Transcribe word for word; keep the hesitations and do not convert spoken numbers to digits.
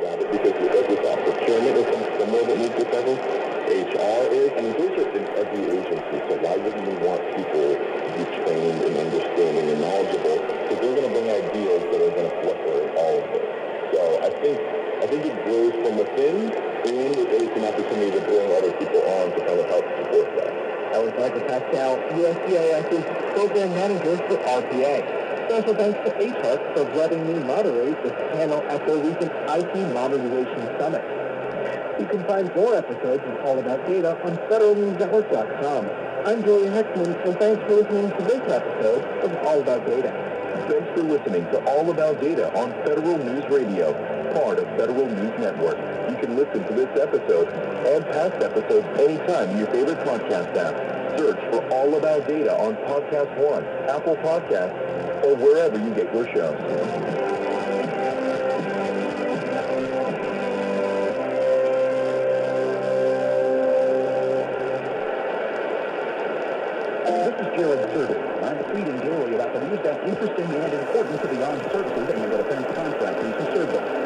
around it because as we thought, procurement is somewhere that needs to cover. H R is, I mean, those are in every agency, so why wouldn't we want people to be trained and understanding and knowledgeable? Because they're going to bring ideas that are going to flicker all of this. So I think I think it grows from within, and it's an opportunity to bring other people on to kind of help support that. That was Michael Pascal, U S C I S's Program Manager for R P A. Special thanks to H R for letting me moderate this panel at their recent I T Modernization Summit. You can find more episodes of All About Data on federal news network dot com. I'm Julia Heckman, and thanks for listening to this episode of All About Data. Thanks for listening to All About Data on Federal News Radio, part of Federal News Network. You can listen to this episode and past episodes anytime in your favorite podcast app. Search for All About Data on Podcast One, Apple Podcasts, or wherever you get your shows. I'm tweeting daily about the news that's interesting and important to the armed services and the defense contractors who serve them.